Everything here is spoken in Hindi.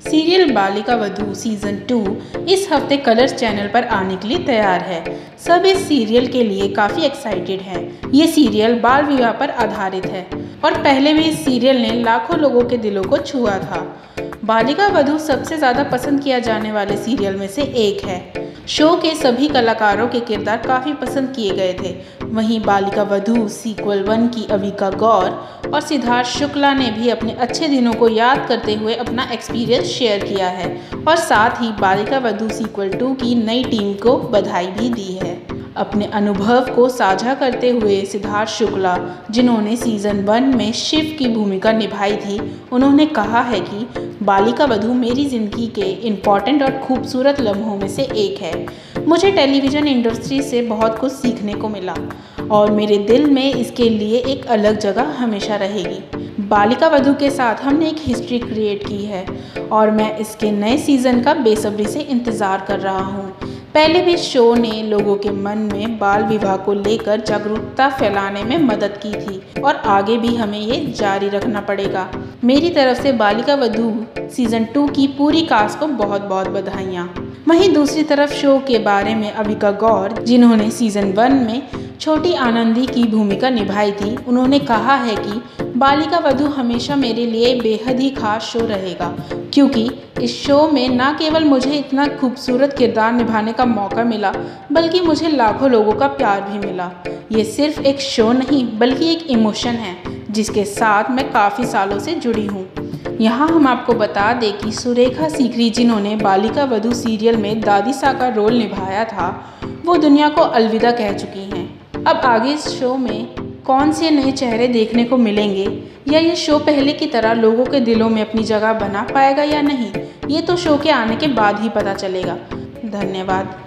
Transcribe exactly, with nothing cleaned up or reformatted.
Serial Balika Vadhu season two इस हफ्ते कलर्स चैनल पर आने के लिए तैयार है। सब इस सीरियल के लिए काफ़ी एक्साइटेड हैं। ये सीरियल बाल विवाह पर आधारित है और पहले भी इस सीरियल ने लाखों लोगों के दिलों को छुआ था। बालिका वधू सबसे ज़्यादा पसंद किया जाने वाले सीरियल में से एक है। शो के सभी कलाकारों के किरदार काफ़ी पसंद किए गए थे। वहीं बालिका वधू सीक्वल वन की अविका गौर और सिद्धार्थ शुक्ला ने भी अपने अच्छे दिनों को याद करते हुए अपना एक्सपीरियंस शेयर किया है और साथ ही बालिका वधू सीक्वल टू की नई टीम को बधाई भी दी है। अपने अनुभव को साझा करते हुए सिद्धार्थ शुक्ला, जिन्होंने सीज़न वन में शिव की भूमिका निभाई थी, उन्होंने कहा है कि बालिका वधू मेरी ज़िंदगी के इम्पॉर्टेंट और खूबसूरत लम्हों में से एक है। मुझे टेलीविज़न इंडस्ट्री से बहुत कुछ सीखने को मिला और मेरे दिल में इसके लिए एक अलग जगह हमेशा रहेगी। बालिका वधू के साथ हमने एक हिस्ट्री क्रिएट की है और मैं इसके नए सीज़न का बेसब्री से इंतज़ार कर रहा हूँ। पहले भी शो ने लोगों के मन में बाल विवाह को लेकर जागरूकता फैलाने में मदद की थी और आगे भी हमें ये जारी रखना पड़ेगा। मेरी तरफ से बालिका वधू सीज़न टू की पूरी कास्ट को बहुत बहुत बधाइयाँ। वहीं दूसरी तरफ शो के बारे में अविका गौर, जिन्होंने सीज़न वन में छोटी आनंदी की भूमिका निभाई थी, उन्होंने कहा है कि बालिका वधू हमेशा मेरे लिए बेहद ही खास शो रहेगा, क्योंकि इस शो में न केवल मुझे इतना खूबसूरत किरदार निभाने का मौका मिला, बल्कि मुझे लाखों लोगों का प्यार भी मिला। ये सिर्फ एक शो नहीं बल्कि एक इमोशन है जिसके साथ मैं काफ़ी सालों से जुड़ी हूँ। यहाँ हम आपको बता दें कि सुरेखा सीकरी, जिन्होंने बालिका वधू सीरियल में दादी सा का रोल निभाया था, वो दुनिया को अलविदा कह चुकी हैं। अब आगे इस शो में कौन से नए चेहरे देखने को मिलेंगे या ये शो पहले की तरह लोगों के दिलों में अपनी जगह बना पाएगा या नहीं, ये तो शो के आने के बाद ही पता चलेगा। धन्यवाद।